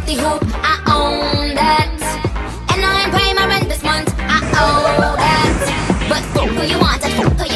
the hoop, I own that. And I ain't paying my rent this month, I owe that. But fuck who you want and fuck who